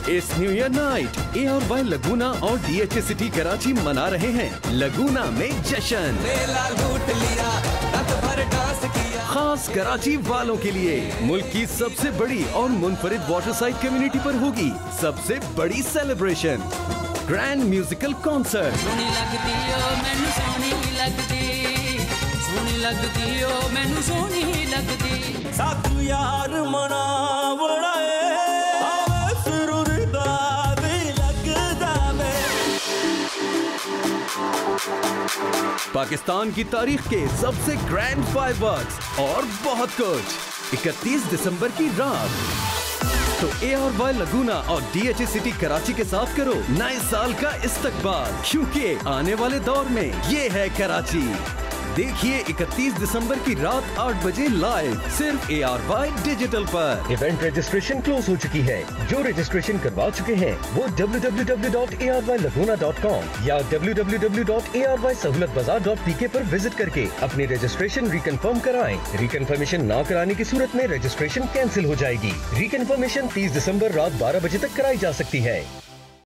इस new year night ARY Laguna और DHA city Karachi मना रहे हैं लगूना में जश्न। मेला लूट लिया, रात भर डांस किया। खास कराची वालों के लिए मुल्क की सबसे बड़ी और मुनफरिद वाटर साइड कम्युनिटी पर होगी सबसे बड़ी सेलिब्रेशन, ग्रैंड म्यूजिकल कॉन्सर्ट। सोनी लगदी ओ मैनू सोनी लगदी। साथू यार मना बनाए, आवे सुरूर दा दिल लगदा वे। पाकिस्तान की तारीख के सबसे ग्रैंड फायरवर्क्स और बहुत कुछ 31 दिसंबर की रात। तो ARY लगूना और DHA सिटी कराची के साथ करो नए साल का इस्तकबाल, क्योंकि आने वाले दौर में ये है कराची। देखिए 31 दिसंबर की रात 8 बजे लाइव सिर्फ ARY डिजिटल पर। इवेंट रजिस्ट्रेशन क्लोज हो चुकी है। जो रजिस्ट्रेशन करवा चुके हैं वो www.arylaguna.com या www.arysahoolatbazaar.pk पर विजिट करके अपनी रजिस्ट्रेशन रिकन्फर्म कराएं। रिकन्फर्मेशन ना कराने की सूरत में रजिस्ट्रेशन कैंसिल हो जाएगी। रिकन्फर्मेशन 30 दिसंबर रात 12 बजे तक कराई जा सकती है।